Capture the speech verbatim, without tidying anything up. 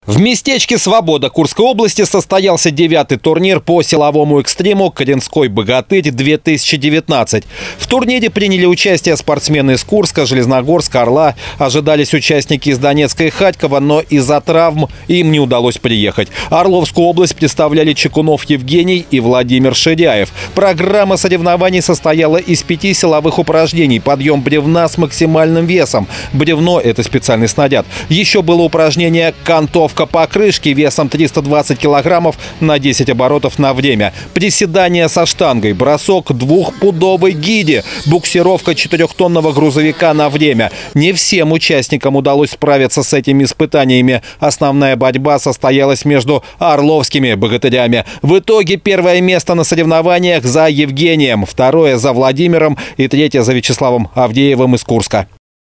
В местечке Свобода Курской области состоялся девятый турнир по силовому экстриму «Кодинской богатырь-две тысячи девятнадцать». В турнире приняли участие спортсмены из Курска, Железногорска, Орла. Ожидались участники из Донецка и Харькова, но из-за травм им не удалось приехать. Орловскую область представляли Чекунов Евгений и Владимир Ширяев. Программа соревнований состояла из пяти силовых упражнений. Подъем бревна с максимальным весом. Бревно – это специальный снаряд. Еще было упражнение «Кантовка покрышки» весом триста двадцать килограммов на десять оборотов на время. Приседание со штангой, бросок двухпудовой гири, буксировка четырехтонного грузовика на время. Не всем участникам удалось справиться с этими испытаниями. Основная борьба состоялась между орловскими богатырями. В итоге первое место на соревнованиях за Евгением, второе за Владимиром и третье за Вячеславом Авдеевым из Курска.